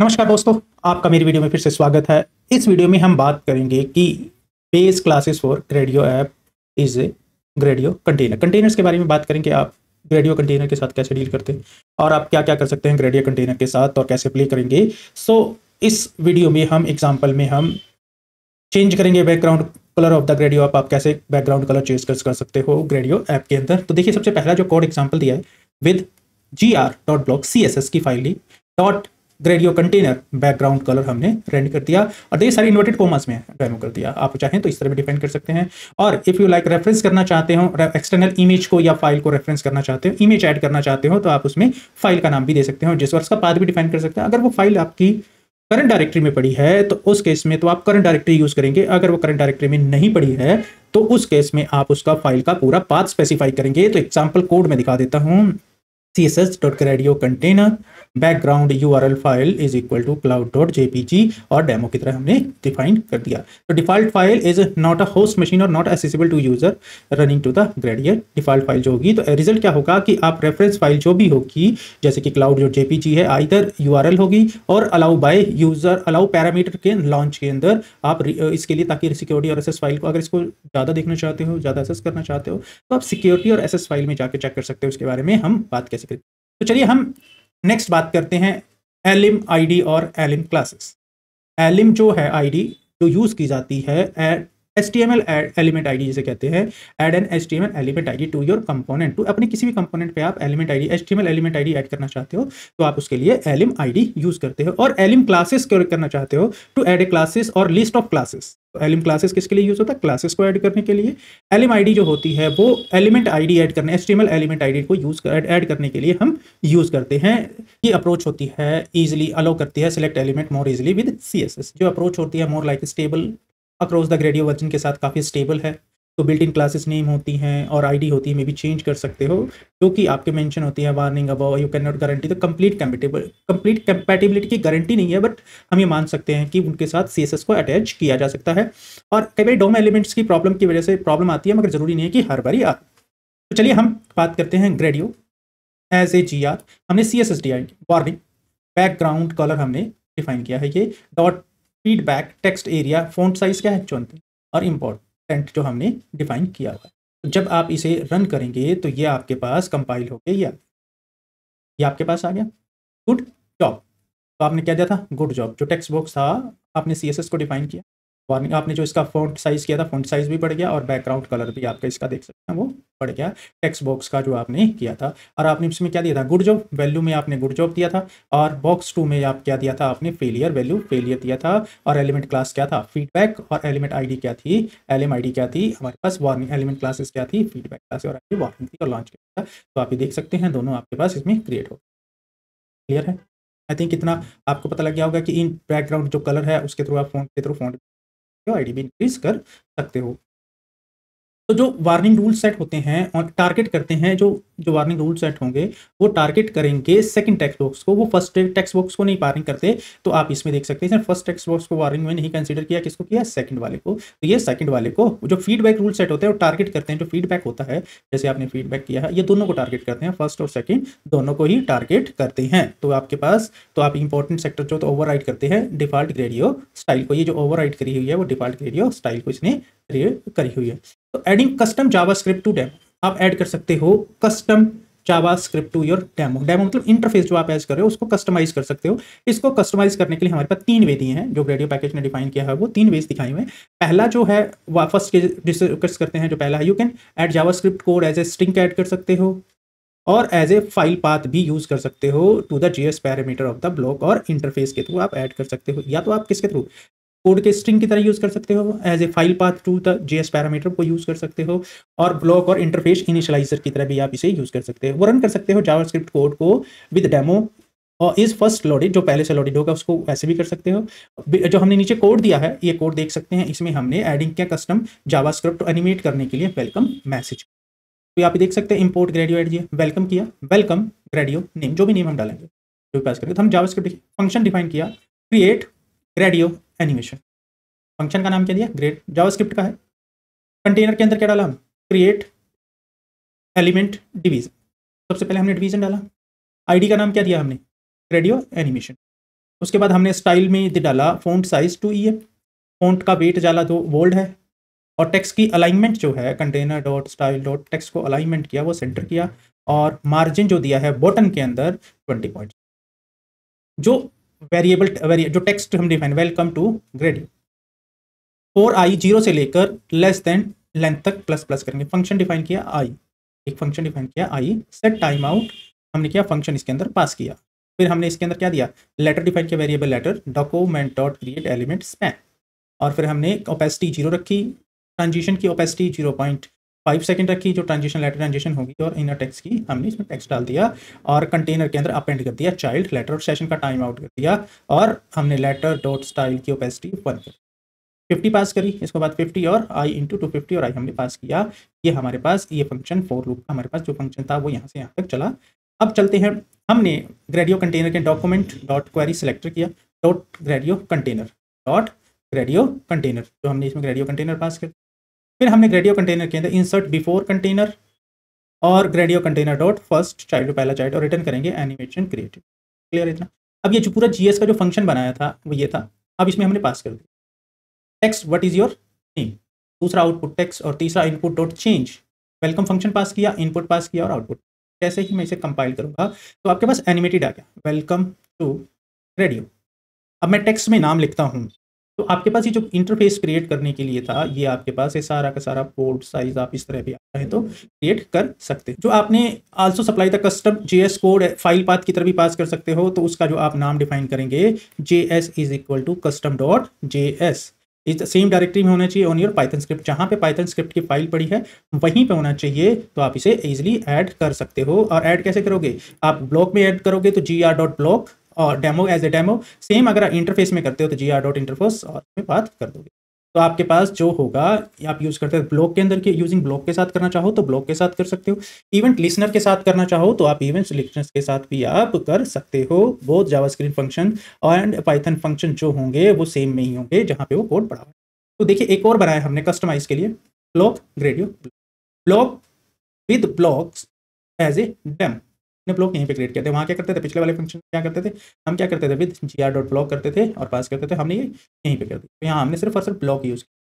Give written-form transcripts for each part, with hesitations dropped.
नमस्कार दोस्तों, आपका मेरी वीडियो में फिर से स्वागत है। इस वीडियो में हम बात करेंगे कि base classes for Gradio app is a Gradio container. Containers के बारे में बात करेंगे, आप ग्रेडियो कंटेनर के साथ कैसे डील करते हैं और आप क्या क्या कर सकते हैं ग्रेडियो कंटेनर के साथ और कैसे प्ले करेंगे। इस वीडियो में हम एग्जाम्पल में हम चेंज करेंगे background colour of the Gradio app. आप कैसे बैकग्राउंड कलर चेंज कर सकते हो ग्रेडियो ऐप के अंदर। तो देखिए, सबसे पहला जो कोड एग्जाम्पल दिया है विद gr.block css की फाइल ली dot Gradio container background colour हमने रेंडर कर दिया और देखिए सारी इन्वर्टेड कोमास में डेमो कर दिया। आप चाहें तो इस तरह भी डिफाइन कर सकते हैं। और इफ यू लाइक रेफरेंस करना चाहते हो एक्सटर्नल इमेज को या फाइल को रेफरेंस करना चाहते हो, इमेज ऐड करना चाहते हो, तो आप उसमें फाइल का नाम भी दे सकते हो, जिस वर्ष का पाथ भी डिफाइन कर सकते हैं। अगर वो फाइल आपकी करंट डायरेक्टरी में पड़ी है तो उस केस में तो आप करंट डायरेक्टरी यूज करेंगे। अगर वो करंट डायरेक्टरी में नहीं पड़ी है तो उस केस में आप उसका फाइल का पूरा पाथ स्पेसिफाई करेंगे। तो एग्जांपल कोड में दिखा देता हूं। css.gradio container background URL file is equal to cloud.jpg और डेमो की तरह हमने डिफाइन कर दिया। तो default file is not a host machine और not accessible to user running to the gradient. Default file जो होगी तो रिजल्ट क्या होगा कि आप रेफरेंस फाइल जो भी होगी जैसे कि cloud.jpg है, आइदर URL होगी और allow by user allow parameter के लॉन्च के अंदर आप इसके लिए, ताकि सिक्योरिटी और एसएस फाइल को अगर इसको ज़्यादा देखना चाहते हो, ज़्यादा एसेस करना चाहते हो, तो आप सिक्योरिटी और एसएस फाइल में जाकर चेक कर सकते हो। इसके बारे में हम बात कैसे करें। तो चलिए हम नेक्स्ट बात करते हैं एलिम आईडी और एलिम क्लासेस। एलिम जो है आईडी जो यूज की जाती है HTML एलिमेंट आईडी जिसे कहते हैं, add an HTML element ID to your component. तो अपने किसी भी कंपोनेंट पे आप element ID HTML element ID add करना चाहते हो तो आप उसके लिए एलिम आईडी यूज करते हो। और एलिम क्लासेस करना चाहते हो टू ऐड ए क्लासेस और लिस्ट ऑफ क्लासेस। तो एलिम क्लासेस किसके लिए यूज होता है? क्लासेस को ऐड करने के लिए। एलिम आईडी जो होती है वो एलिमेंट आईडी ऐड करने, HTML एलिमेंट आईडी को ऐड करने के लिए हम यूज करते हैं। ये अप्रोच होती है इजीली अलाउ करती है select element more easily with CSS। जो अप्रोच होती है more like stable across the Gradio version के साथ काफ़ी स्टेबल है। तो बिल्ट इन क्लासेस नेम होती हैं और आईडी होती है, में भी चेंज कर सकते हो, जो कि आपके मेंशन होती है warning about you can not guarantee the complete compatibility की गारंटी नहीं है, बट हम ये मान सकते हैं कि उनके साथ CSS को अटैच किया जा सकता है। और कई बार डोम एलिमेंट्स की प्रॉब्लम की वजह से प्रॉब्लम आती है, मगर जरूरी नहीं है कि हर बारी आए। तो चलिए हम बात करते हैं ग्रेडियो एज ए GR। हमने CSS दिया, वार्निंग बैकग्राउंड कलर हमने डिफाइन किया है, ये dot feedback text area font size क्या है 34 और इम्पोर्टेंट जो हमने डिफाइन किया हुआ है। तो जब आप इसे रन करेंगे तो ये आपके पास कंपाइल हो गया, ये आपके पास आ गया। Good job. तो आपने क्या दिया था? Good job. जो टेक्स्ट बॉक्स था आपने CSS को डिफाइन किया, वार्निंग आपने जो इसका फ़ॉन्ट साइज़ किया था, फ़ॉन्ट साइज़ भी बढ़ गया और बैकग्राउंड कलर भी आपका इसका देख सकते हैं वो बढ़ गया टेक्स्ट बॉक्स का जो आपने किया था। और आपने इसमें क्या दिया था? Good job. वैल्यू में आपने गुड जॉब दिया था और बॉक्स 2 में आप क्या दिया था? आपने फेलियर वैल्यू फेलियर दिया था। और एलिमेंट क्लास क्या था? फीडबैक। और एलिमेंट आईडी क्या थी? एलिम आईडी क्या थी हमारे पास? वार्निंग। एलिमेंट क्लासेस क्या थी? फीडबैक क्लास और वार्निंग थी और लॉन्च किया था। तो आप ये देख सकते हैं दोनों आपके पास इसमें क्रिएट हो। क्लियर है? आई थिंक इतना आपको पता लग गया होगा कि इन बैकग्राउंड जो कलर है उसके थ्रू आप फ़ॉन्ट के थ्रू फ़ॉन्ट आईडी भी इंक्रीज कर सकते हो। तो जो वार्निंग रूल सेट होते हैं और टारगेट करते हैं, जो जो वार्निंग रूल सेट होंगे वो टारगेट करेंगे सेकंड टेक्स्ट बॉक्स को, वो फर्स्ट टेक्स्ट बॉक्स को नहीं वार्निंग करते। तो आप इसमें देख सकते हैं फर्स्ट टेक्स्ट बॉक्स को वार्निंग में नहीं कंसीडर किया, किसको किया? सेकंड वाले को। तो ये सेकंड वाले को जो फीडबैक रूल सेट होते हैं वो टारगेट करते हैं। जो फीडबैक होता है, जैसे आपने फीडबैक किया है, ये दोनों को टारगेट करते हैं, फर्स्ट और सेकंड दोनों को ही टारगेट करते हैं। तो आपके पास तो आप इंपॉर्टेंट सेक्टर जो तो ओवरराइड करते हैं डिफॉल्ट ग्रेडियो स्टाइल को। ये जो ओवरराइड करी हुई है वो डिफॉल्ट ग्रेडियो स्टाइल को इसने करी हुई है। तो adding custom JavaScript to demo, आप ऐड कर सकते हो custom JavaScript to your demo. Demo मतलब इंटरफेस जो आप ऐड कर रहे हो उसको कस्टमाइज कर सकते हो। इसको कस्टमाइज करने के लिए हमारे पास 3 वे दिए हैं, जो ग्रेडियो पैकेज ने डिफाइन किया है वो 3 वेज दिखाए हुए हैं। पहला जो है फर्स्ट डिस्कस करते हैं, जो पहला है you can add JavaScript code as a string add कर सकते हो और एज ए फाइल पाथ भी यूज कर सकते हो to the JS parameter of the block, और इंटरफेस के थ्रू आप ऐड कर सकते हो, या तो आप किसके थ्रू कोड के स्ट्रिंग की तरह यूज कर सकते हो, as a file path to the JS parameter को यूज कर सकते हो, और ब्लॉक और इंटरफेस इनिशियलाइजर की तरह भी आप इसे यूज कर सकते हो। वो रन कर सकते हो जावास्क्रिप्ट कोड को विद डेमो और इज फर्स्ट लोडेड, जो पहले से लोडेड होगा उसको ऐसे भी कर सकते हो। जो हमने नीचे कोड दिया है ये कोड देख सकते हैं, इसमें हमने एडिंग किया कस्टम जावास्क्रिप्ट एनिमेट करने के लिए वेलकम मैसेज। तो आप देख सकते हैं इंपोर्ट ग्रेडियो ऐड किया, वेलकम किया, वेलकम ग्रेडियो नेम, जो भी नेम हम डालेंगे जो भी पास करेंगे। तो हम जावास्क्रिप्ट फंक्शन डिफाइन किया, क्रिएट ग्रेडियो एनिमेशन। फंक्शन का नाम क्या दिया? ग्रेड। जावास्क्रिप्ट का है। कंटेनर के अंदर क्या डाला हम? Create element division. सबसे पहले हमने डिवीजन डाला। आईडी का नाम क्या दिया हमने? Gradio animation. उसके बाद हमने स्टाइल में डाला फ़ॉन्ट साइज़ 2EF, फ़ॉन्ट का वेट डाला जो बोल्ड है, और टेक्स्ट की अलाइनमेंट जो है container dot style dot text को अलाइनमेंट किया, वो सेंटर किया, और मार्जिन जो दिया है बॉटम के अंदर 20 पॉइंट। जो जो टेक्स्ट हम डिफाइन, वेलकम टू ग्रेडियो, 4i 0 से लेकर लेस देन लेंथ तक प्लस प्लस करेंगे। फंक्शन डिफाइन किया आई, एक फंक्शन डिफाइन किया आई, सेट टाइम आउट हमने किया, फंक्शन इसके अंदर पास किया। फिर हमने इसके अंदर क्या दिया, लेटर डिफाइन किया, variable letter, document dot create element span, और फिर हमने ओपेसिटी 0 रखी, ट्रांजिशन की ओपेसिटी 0.5 सेकंड रखी, जो ट्रांजिशन लेटर ट्रांजिशन होगी, और इनर टेक्स्ट की हमने इसमें टेक्स्ट डाल दिया, और कंटेनर के अंदर अपेंड कर दिया चाइल्ड लेटर, और सेशन का टाइम आउट कर दिया, और हमने लेटर डॉट स्टाइल की ओपेसिटी 1 कर 50 पास करी। इसके बाद 50 और आई इंटू 250 और आई हमने पास किया। ये हमारे पास ये फंक्शन फॉर लूप का हमारे पास जो फंक्शन था वो यहाँ से यहाँ तक चला। अब चलते हैं, हमने ग्रेडियो कंटेनर के डॉक्यूमेंट डॉट क्वेरी सेलेक्ट किया, डॉट ग्रेडियो कंटेनर जो हमने इसमें ग्रेडियो कंटेनर पास कर। फिर हमने ग्रेडियो कंटेनर के अंदर इंसर्ट बिफोर कंटेनर और Gradio container dot first child, पहला चाइल्ड, और रिटर्न करेंगे एनिमेशन क्रिएटेड। क्लियर इतना? अब ये जो पूरा जीएस का जो फंक्शन बनाया था वो ये था। अब इसमें हमने पास कर दिया text what is your name, दूसरा आउटपुट टेक्स्ट, और तीसरा input dot change, welcome function pass किया, इनपुट पास किया, और आउटपुट। जैसे ही मैं इसे कंपाइल करूंगा तो आपके पास एनिमेटेड आ गया, वेलकम टू रेडियो। अब मैं टेक्स्ट में नाम लिखता हूँ, तो आपके पास ये जो इंटरफेस क्रिएट करने के लिए था, ये आपके पास ये सारा का सारा कोड साइज आप इस तरह भी आता है तो क्रिएट कर सकते हैं। जो आपने also supply the custom JS code file path की तरह भी पास कर सकते हो, तो उसका जो आप नाम डिफाइन करेंगे, JS is equal to custom dot JS, इस सेम डायरेक्टरी में होना चाहिए ऑन योर पाइथन स्क्रिप्ट। जहाँ पे पाइथन स्क्रिप्ट की फाइल पड़ी है वहीं पे होना चाहिए, तो आप इसे इजीली ऐड कर सकते हो। और ऐड कैसे करोगे, आप ब्लॉक में ऐड करोगे तो gr.block और demo as a demo, same अगर आप इंटरफेस में करते हो तो gr.interface और में बात कर दोगे। तो आपके पास जो होगा, आप यूज करते हो ब्लॉक के अंदर के, यूजिंग ब्लॉक के साथ करना चाहो तो ब्लॉक के साथ कर सकते हो, इवेंट लिसनर के साथ करना चाहो तो आप इवेंट लिसनर के साथ भी आप कर सकते हो। बोथ जावास्क्रिप्ट फंक्शन और पाइथन फंक्शन जो होंगे वो सेम में ही होंगे जहाँ पे वो कोड पड़ा है। तो देखिए एक और बनाया हमने कस्टमाइज के लिए, block Gradio, block with blocks as a demo, ने ब्लॉक यहीं पे क्रिएट किया थे। वहाँ क्या करते थे, पिछले वाले फंक्शन क्या करते थे, हम क्या करते थे, विद gr.block करते थे और पास करते थे, हमने ये यहीं पे कर दिया। तो यहाँ हमने सिर्फ और सिर्फ ब्लॉक यूज किया।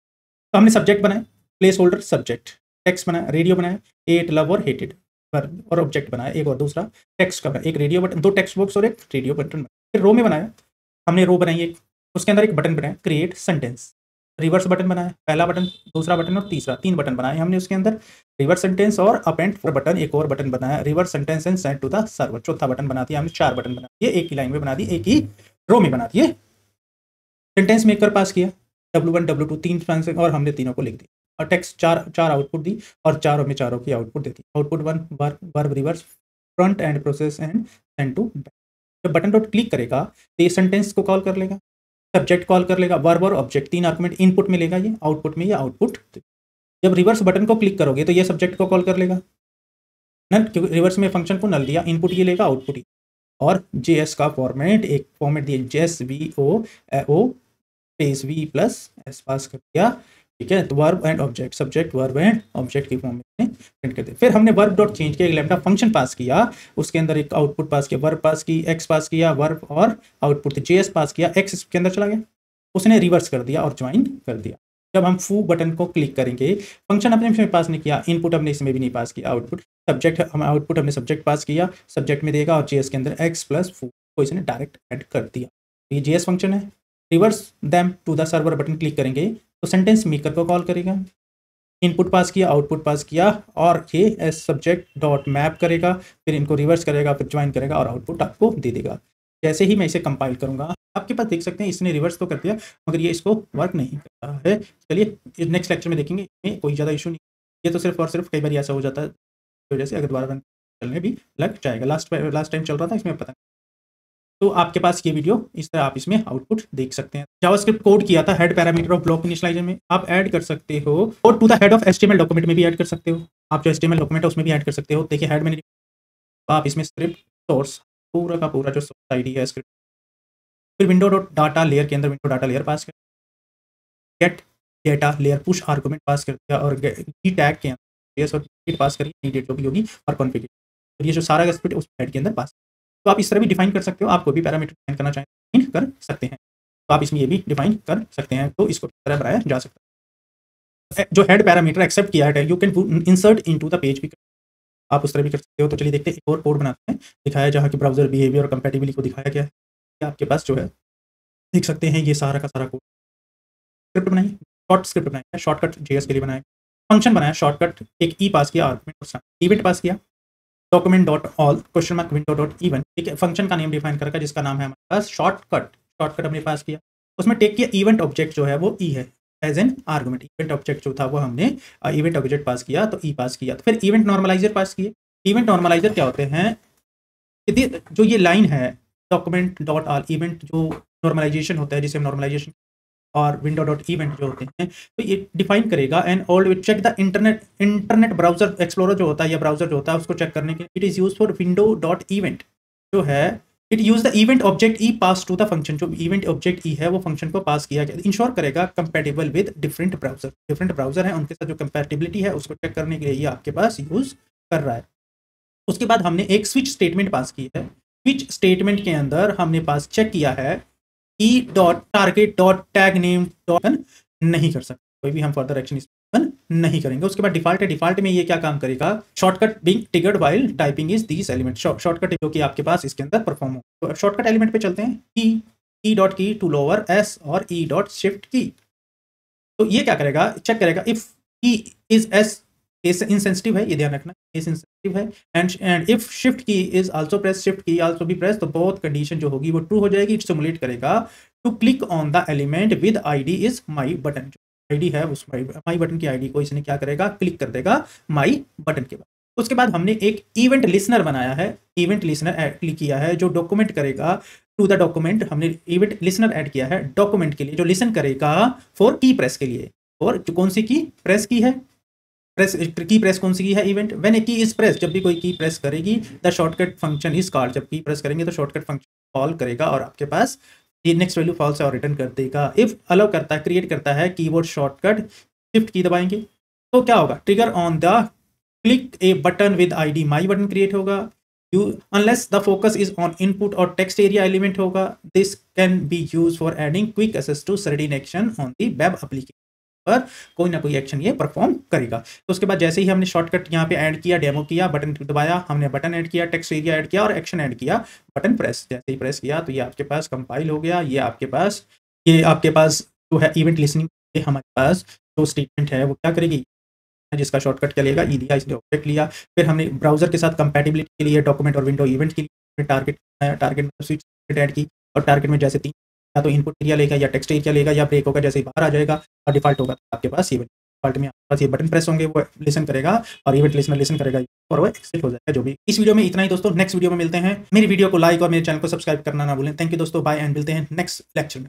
तो हमने सब्जेक्ट बनाया, प्लेस होल्डर सब्जेक्ट, टेक्स्ट बनाया, रेडियो बनाया, एट लव और हेटेड, और ऑब्जेक्ट बनाया एक, और दूसरा टेक्स्ट का बनाया, एक रेडियो बटन, दो टेक्स्ट बॉक्स और एक रेडियो बटन। फिर रो में बनाया, हमने रो बनाई एक, उसके अंदर एक बटन बनाया क्रिएट सेंटेंस, रिवर्स बटन बनाया, पहला बटन, दूसरा बटन और तीसरा, 3 बटन बनाए हमने उसके अंदर। रिवर्स सेंटेंस और अपेंड फॉर बटन, एक और बटन बनाया, reverse sentence and send to the server, चौथा बटन बना दिया हमने। 4 बटन बना दिए, एक ही लाइन में बना दी, एक ही रो में बना दिए। सेंटेंस मेकर पास किया, W1 W2 3 फंक्शन, और हमने तीनों को लिख दिया, और टेक्स्ट चार आउटपुट दी, और चारों में चारों की आउटपुट देती। Output 1 verb reverse front end process and send to back. जब बटन डॉट क्लिक करेगा तो ये सेंटेंस को कॉल कर लेगा, सब्जेक्ट कॉल कर लेगा, वर्ब और ऑब्जेक्ट, 3 आर्गुमेंट इनपुट में लेगा, ये आउटपुट में ये आउटपुट। जब रिवर्स बटन को क्लिक करोगे तो ये सब्जेक्ट को कॉल कर लेगा, नल, क्योंकि रिवर्स में फंक्शन को नल दिया, इनपुट ये लेगा, आउटपुट ही। और जेएस का फॉर्मेट, एक फॉर्मेट दिया JS V O space V plus S pass कर दिया, ठीक है। तो verb and object, subject verb and object की फॉर्म में प्रिंट कर दिया। फिर हमने वर्ब डॉट चेंज किया, एक लैम्डा फंक्शन पास किया, उसके अंदर एक आउटपुट पास किया, वर्ब पास की, एक्स पास किया, वर्ब और आउटपुट जेएस पास किया, एक्स इसके अंदर चला गया, उसने रिवर्स कर दिया और ज्वाइन कर दिया। जब हम फू बटन को क्लिक करेंगे, फंक्शन अपने इसमें पास नहीं किया, इनपुट हमने इसमें भी नहीं पास किया, आउटपुट सब्जेक्ट, हम आउटपुट हमने सब्जेक्ट पास किया, सब्जेक्ट में देगा, और जेएस के अंदर एक्स प्लस फू को इसने डायरेक्ट ऐड कर दिया। ये जेएस फंक्शन है। Reverse them to the server button click करेंगे तो सेंटेंस मेकर को कॉल करेगा, इनपुट पास किया, आउटपुट पास किया, और ये एस सब्जेक्ट डॉट मैप करेगा, फिर इनको रिवर्स करेगा, फिर ज्वाइन करेगा, और आउटपुट आपको दे देगा। जैसे ही मैं इसे कंपाइल करूंगा, आपके पास देख सकते हैं इसने रिवर्स तो कर दिया, मगर ये इसको वर्क नहीं कर रहा है। चलिए नेक्स्ट लेक्चर में देखेंगे, इसमें कोई ज़्यादा इशू नहीं, ये तो सिर्फ और सिर्फ कई बार ऐसा हो जाता है, तो वजह से अगर दोबारा रन चलने भी लग जाएगा। लास्ट टाइम चल रहा था इसमें, पता नहीं। तो आपके पास ये वीडियो इस तरह आप इसमें आउटपुट देख सकते हैं। जावास्क्रिप्ट कोड किया था head parameter of block initialiser में, आप ऐड कर सकते हो, और to the head of HTML document में भी ऐड कर सकते हो। आप जो एचटीएमएल डॉक्यूमेंट है उसमें भी ऐड कर सकते हो। देखिए हेड में आप इसमें स्क्रिप्ट सोर्स, पूरा का पूरा जो सोर्स आईडी है स्क्रिप्ट, फिर विंडो डॉट डाटा लेयर के अंदर विंडो डाटा लेयर पास कर, get data layer push argument pass कर दिया, और की टैग के अंदर और डेट पास करिए, डेट जो भी होगी, और कॉन्फ़िगर, ये जो सारा स्क्रिप्ट उस हेड के अंदर पास। तो आप इस तरह भी डिफाइन कर सकते हो, आप कोई भी पैरामीटर डिफाइन करना चाहें डिफाइन कर सकते हैं, तो आप इसमें ये भी डिफाइन कर सकते हैं, तो इसको इस तरह बनाया जा सकता है। जो हेड पैरामीटर एक्सेप्ट किया है you can insert into the page भी, आप उस तरह भी कर सकते हो। तो चलिए देखते हैं, एक और कोड बनाते हैं, दिखाया जहाँ की ब्राउजर बिहेवियर और कंपैटिबिलिटी को दिखाया गया है। आपके पास जो है देख सकते हैं ये सारा का सारा कोड, स्क्रिप्ट बनाई, शॉर्ट स्क्रिप्ट बनाई है, शॉर्टकट जेएस के लिए बनाया, फंक्शन बनाया, शॉर्टकट एक ई पास किया, आर्गुमेंट इवेंट पास किया, document dot all question mark window dot event, ठीक है, फंक्शन का नेम डिफाइन करके जिसका नाम है हमारे पास शॉर्टकट हमने पास किया, उसमें टेक किया इवेंट ऑब्जेक्ट जो है वो ई है as an argument, event object जो था वो हमने इवेंट ऑब्जेक्ट पास किया, तो ई पास किया। तो फिर इवेंट नॉर्मलाइजर पास किए। इवेंट नॉर्मलाइजर क्या होते हैं, जो ये लाइन है डॉक्यूमेंट डॉट ऑल इवेंट, जो नॉर्मलाइजेशन होता है जिसे हम नॉर्मलाइजेशन और विंडो डॉट इवेंट जो होते हैं, तो ये डिफाइन करेगा and all will check the internet browser explorer जो होता है या ब्राउजर जो होता है उसको चेक करने के लिए। It is use for window dot event जो है, it use the event object e pass to the function, जो इवेंट ऑब्जेक्ट ई है वो फंक्शन को पास किया गया, इंश्योर करेगा कंपैटिबल विद डिफरेंट ब्राउजर है उनके साथ जो कंपैटिबिलिटी है उसको चेक करने के लिए ये आपके पास यूज कर रहा है। उसके बाद हमने एक स्विच स्टेटमेंट पास की है। स्विच स्टेटमेंट के अंदर हमने पास चेक किया है e dot target dot tag name dot नहीं कर सकते, कोई भी हम फर्दर एक्शन नहीं करेंगे। उसके बाद डिफॉल्ट है, डिफॉल्ट में ये क्या काम करेगा, shortcut being triggered while typing is this element, shortcut जो कि आपके पास इसके अंदर परफॉर्म हो। तो शॉर्टकट एलिमेंट पे चलते हैं, e dot key to lower s और ई डॉट शिफ्ट की। तो ये क्या करेगा, चेक करेगा इफ की इज एस इंसेंसिटिव है, ये ध्यान रखना इज इंसेंसिटिव है, and if shift key is also press, shift key also be press, तो बोथ कंडीशन जो होगी वो ट्रू हो जाएगी। इट सिमुलेट करेगा to click on the element with ID is my button, जो आईडी है उस माई बटन की आईडी को इसने क्या करेगा, क्लिक कर देगा माई बटन के बाद। उसके बाद हमने एक इवेंट लिसनर बनाया है, इवेंट लिसनर ऐड किया है जो डॉक्यूमेंट करेगा टू द डॉक्यूमेंट, हमने इवेंट लिसनर ऐड किया है डॉक्यूमेंट के लिए, जो लिसन करेगा फॉर की प्रेस के लिए, और जो कौन सी की प्रेस की है, की प्रेस कौन सी की है, इवेंट व्हेन ए की इज प्रेस, जब भी कोई की प्रेस करेगी the shortcut function is called, जब की प्रेस करेंगे तो शॉर्टकट फंक्शन कॉल करेगा और आपके पास ये नेक्स्ट वैल्यू फॉल्स है और रिटर्न कर देगा। इफ अलाउ करता है, क्रिएट करता है कीबोर्ड शॉर्टकट, शिफ्ट की दबाएंगे तो क्या होगा, trigger on the click a button with ID my button create होगा। You unless the focus is on input और टेक्स्ट एरिया एलिमेंट होगा, this can be use for adding quick access to certain action on the web application, पर कोई ना कोई action ये perform करेगा। तो उसके बाद जैसे ही हमने शॉर्टकट यहाँ पे ऐड किया, डेमो किया, बटन दबाया, हमने बटन ऐड किया, टेक्स्ट एरिया ऐड किया और एक्शन ऐड किया, बटन प्रेस, जैसे ही प्रेस किया तो ये आपके पास कंपाइल हो गया। ये आपके पास जो है इवेंट लिसनिंग, ये हमारे पास जो स्टेटमेंट है वो क्या करेगी, जिसका शॉर्टकट क्या लेगा, ई दिया, इसने ऑब्जेक्ट लिया, फिर हमने ब्राउजर के साथ कंपैटिबिलिटी के लिए डॉक्यूमेंट और विंडो इवेंट के लिए टारगेट स्विच ऐड की, और टारगेट में जैसे 3 या तो इनपुट एरिया लेगा या टेक्स्ट एरिया लेगा या ब्रेक होगा, जैसे ही बाहर आ जाएगा और डिफॉल्ट होगा तो आपके पास इवेंट, डिफॉल्ट में आपके पास ये बटन प्रेस होंगे वो लिसन करेगा और इवेंट लिसनर लिसन करेगा और वो एक्सिट हो जाएगा। जो भी इस वीडियो में इतना ही दोस्तों, नेक्स्ट वीडियो में मिलते हैं। मेरी वीडियो को लाइक और मेरे चैनल को सब्सक्राइब करना ना भूलें। थैंक यू दोस्तों, बाय एंड मिलते हैं नेक्स्ट लेक्चर में।